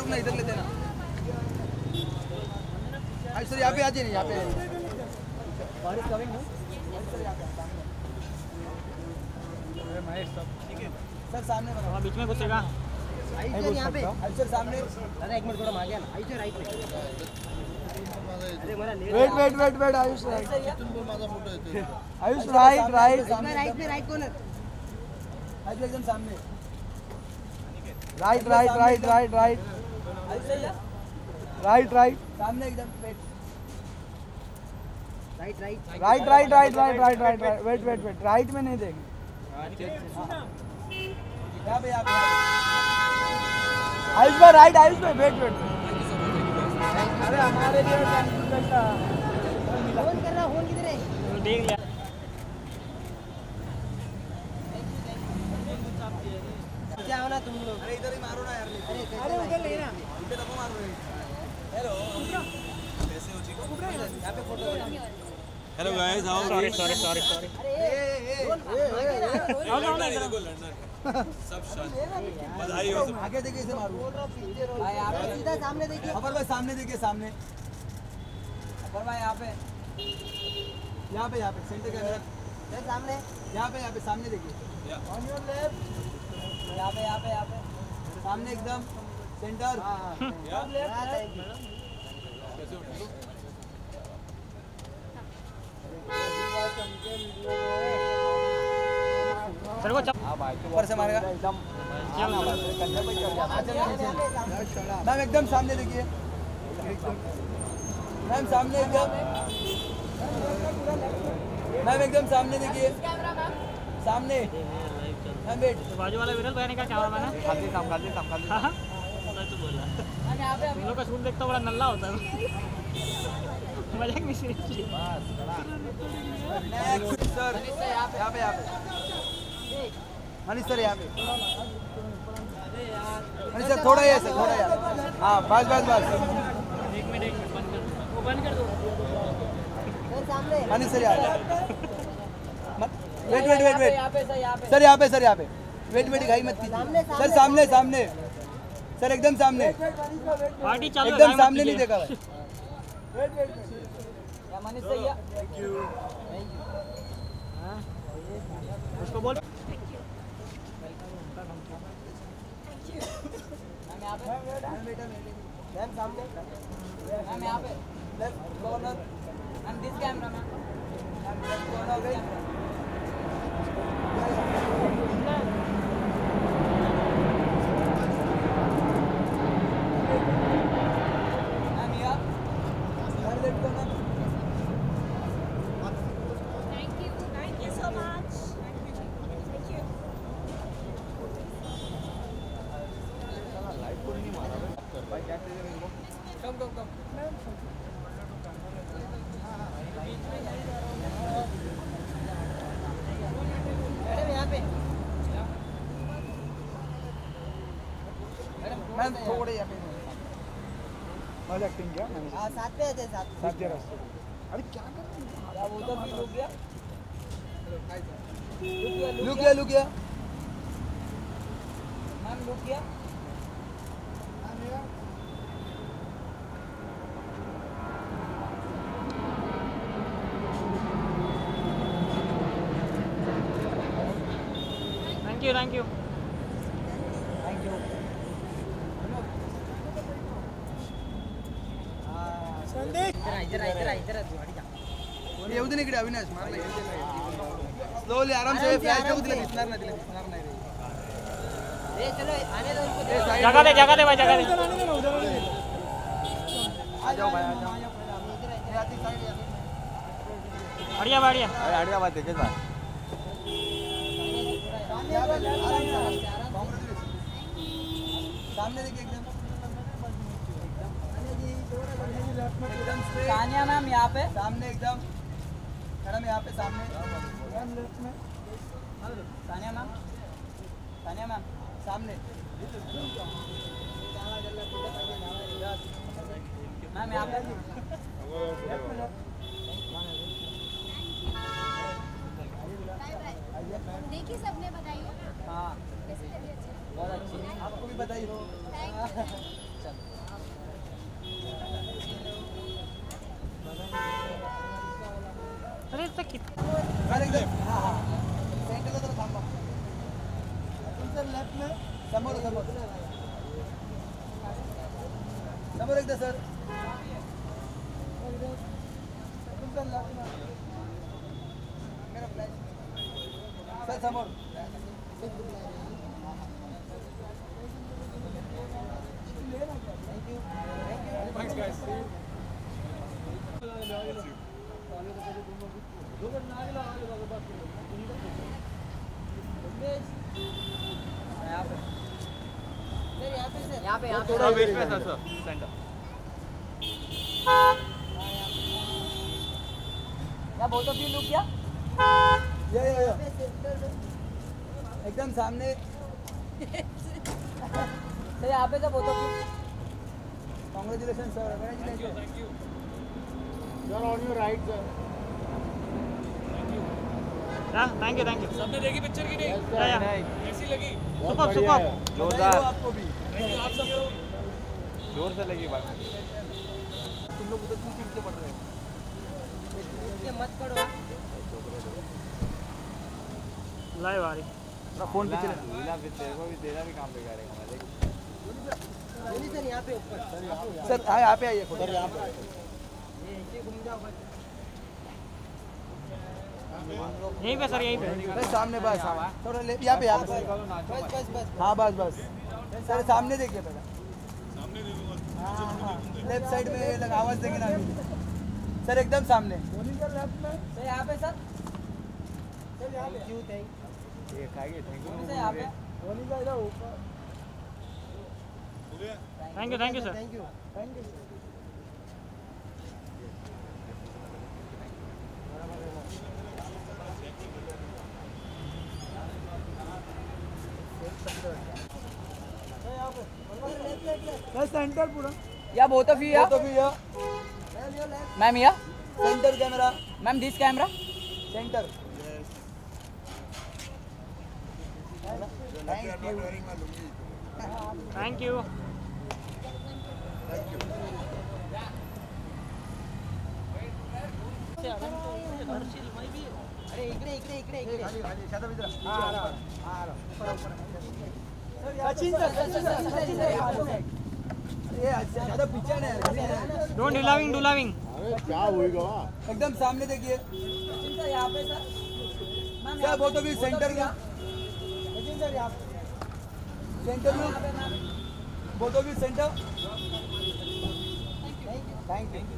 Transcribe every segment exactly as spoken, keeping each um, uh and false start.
रुकना इधर लेते ना। सर यहाँ पे आ जाइए, यहाँ पे सर सामने बीच में घुसेगा यहाँ पे सर सामने। अरे एक मिनट थोड़ा मार गया ना आयुष राइट में। Wait wait wait wait Ayush right Ayush right right right में राइट कॉर्नर आयुष एकदम सामने right right right right right right right सामने एकदम wait right right right right right right right right right wait wait wait right में नहीं देंगे यहाँ पे यहाँ पे आयुष भाई राइट आयुष भाई वेट वेट अरे हमारे लिए फोन कर रहा फोन किधर है देख लिया क्या होना तुम लोग। अरे इधर ही मारो ना यार। अरे अरे उधर ले ना इधर तो मार रहे हेलो कैसे हो ठीक हो यहाँ पे फोटो हेलो गाइस आओ सॉरी सॉरी सॉरी सॉरी ए ए ए सब शांत बधाई हो सब आगे देखिए इसे मारो आप सीधा सामने देखिए अपर भाई सामने देखिए सामने अपर भाई यहाँ पे यहाँ पे यहाँ पे सेंटर कैमरा सर सामने यहाँ पे यहाँ पे सामने देखिए ऑन योर लेफ्ट यहाँ पे यहाँ पे यहाँ पे सामने एकदम सेंटर सर को ऊपर से मारेगा एकदम मैम एकदम सामने देखिए मैम सामने एकदम मैम एकदम सामने देखिए सामने मैम वेट बाजू वाला विरल भाई ने क्या कैमरा मैन है खाली काम खाली काम खाली हां तो बोला तुम लोग का शूट देखता बड़ा नल्ला होता है मजाक नहीं सीरियसली नेक्स्ट सर यहाँ पे यहाँ पे यहाँ पे मनीष सर यहाँ पे मनीष सर थोड़ा ही ऐसे थोड़ा यार हाँ बस बस बस एक मिनट एक मिनट बंद कर वो बंद कर दो सर सामने मनीष सर यहाँ वेट वेट वेट वेट यहाँ पे सर यहाँ पे सर यहाँ पे सर यहाँ पे वेट वेट खाई मत कीजिए सर सामने सामने सर एकदम सामने पार्टी चालू है एकदम सामने नहीं देखा भाई मनीष भैया उसको बोल मैम सामने मैम यहाँ पे left corner and this camera ma'am left corner गई मैम यहाँ left corner Thank you. Thank you so much. Thank you. Thank you. Come come come madam यहाँ पे मैम थोड़े यहाँ पे मजा एक्टिंग किया मैंने हाँ साथ पे आते साथ साथ दिया रास्ते अरे क्या कर रहे हो क्या उधर भी रुक गया लुक गया लुक गया मैम रुक गया thank you thank you thank you इधर इधर इधर इधर गाड़ी जा येऊ दे इकडे अविनाश मार नाही स्लोली आराम से फ्लॅश टाकू दिला दिसणार नाही दिला दिसणार नाही ए चलो आने दो उनको जगह दे जगह दे भाई जगह दे आ जाओ भाई आ जाओ बढ़िया बढ़िया अरे हटिया बात देखे भाई सामने देखिए एकदम एकदम सानिया मैम यहाँ पे सामने एकदम मैडम यहाँ पे सामने सानिया मैम सानिया मैम सामने मैम यहाँ पे देखिए सबने बताइए हाँ कैसी तबीयत है बहुत अच्छी आपको भी बताइए थैंक यू चलो ऐसा कित सर एकदम हाँ हाँ सेंटरला जरा थांबा तुमचं लेफ्ट में समोर समोर समोर एकदा सर तुमचं लेफ्ट में मेरा फ्लॅश सर समोर Thanks, guys. यहाँ पे यहाँ पे थोड़ा वेट पे सर सेंटर यहाँ बहुत ऑफ यू लुक क्या या या या एकदम सामने सर यहाँ पे तो बहुत of you congratulation sir congratulation thank you You're on your right, sir. हाँ थैंक यू थैंक यू सबने देखी पिक्चर की नहीं या या कैसी लगी सुपर सुपर जोरदार आपको भी थैंक यू आप सबको जोर से लगी बात तुम लोग उधर क्यों पीछे पड़ रहे हो ये मत पढ़ो लाइव आ रही फोन पीछे लीला भी तेरे को भी तेरा भी काम बिगाड़ेगा मालिक सर यहाँ पे ऊपर सर हाँ यहाँ पे आइए सर यहाँ पे यहीं पे सर यहीं पे सर सामने बस थोड़ा ले यहाँ पे यहाँ पे बस बस बस हाँ बस बस सर सामने देखिए पहले सामने देखूंगा हाँ हाँ लेफ्ट साइड में लगा आवाज देंगे ना सर एकदम सामने सर यहाँ पे सर सर यहाँ पे क्यों थैंक ये खाएंगे थैंक यू सर यहाँ पे thank you thank you sir thank you thank you centre पूरा या बहुत ऑफ यू या तो भी या मैम या centre camera ma'am this camera centre thank you thank you अरे इकडे इकडे इकडे इकडे खाली खाली शादा मित्र हां हां Sachin sir Sachin sir Sachin sir ये अच्छा शादा पीछे नहीं डोंट डुलाविंग डुलाविंग अरे क्या होएगा एकदम सामने देखिए सचिन सर यहाँ पे सर मैम सर वो तो भी सेंटर में सचिन सर यहाँ पे सेंटर में वो तो भी सेंटर थैंक यू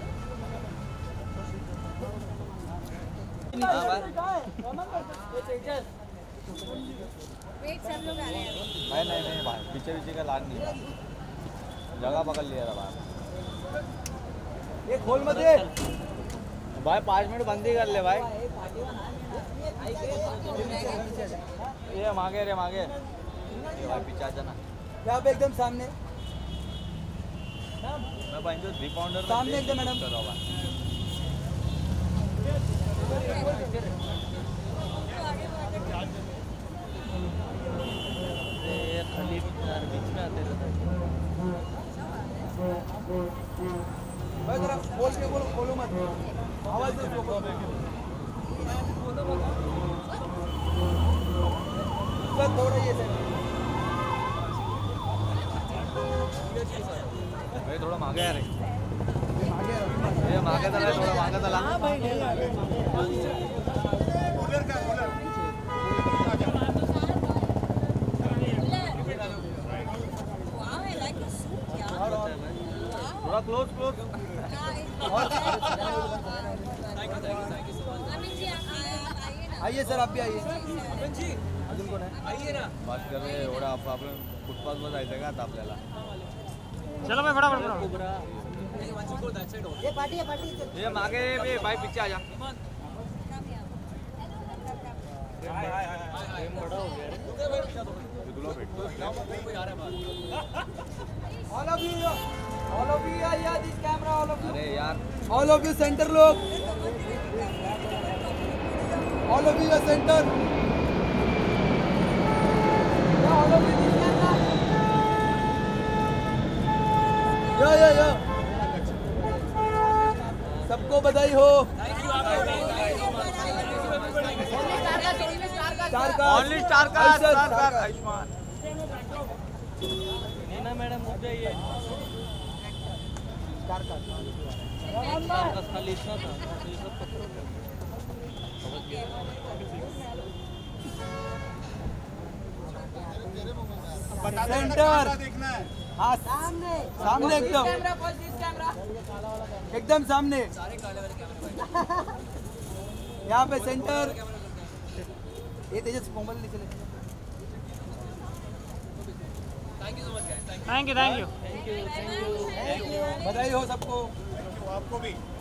वेट सब लोग आ रहे हैं भाई नहीं नहीं भाई पीछे पीछे का लाग नहीं जगह पकड़ लिया था भाई ये खोल मत दे भाई पाँच मिनट बंद ही कर ले भाई ये मांगे रे मांगे ये भाई पीछे आ जाना यहाँ पे एकदम सामने मैं भाई जो थ्री पाउंडर सामने एकदम मैडम बीच में आते रहते भाई जरा बोल के बोलो खोलो मत आवाज दे उसको सर थोड़ा ये सर भाई थोड़ा मांगे यार आगे ये मांगे चला थोड़ा मांगे चला कूलर का cooler wow I like the suit यार थोड़ा क्लोज क्लोज अमित जी आप आइए ना आइए सर आप भी आइए जी अजून कोण आहे आइए ना बात कर रहे एवढा प्रॉब्लेम फुटपाथवर जायचं का आता आपल्याला चलो मैं फटाफट फटाफट ये पार्टी है पार्टी ये मागे ये भाई पीछे आ जा all of you all of you या this camera all of you अरे यार ऑल ऑफ यू सेंटर लोग all of you centre all of you this camera या या या सबको बधाई हो स्टार का ओनली स्टार का आयुष्मान, स्टार का स्टार का। आयुष्मान नीना मैडम मुझे ये स्टार का बस खाली इतना था ये सब पत्थरों पे बता दे सेंटर। कैमरा देखना है हाँ सामने सामने एकदम कैमरा फर्स्ट दिस कैमरा एकदम सामने यहाँ पे सेंटर ये तेजस मोबाइल ले चले थैंक यू थैंक यू बधाई हो सबको आपको भी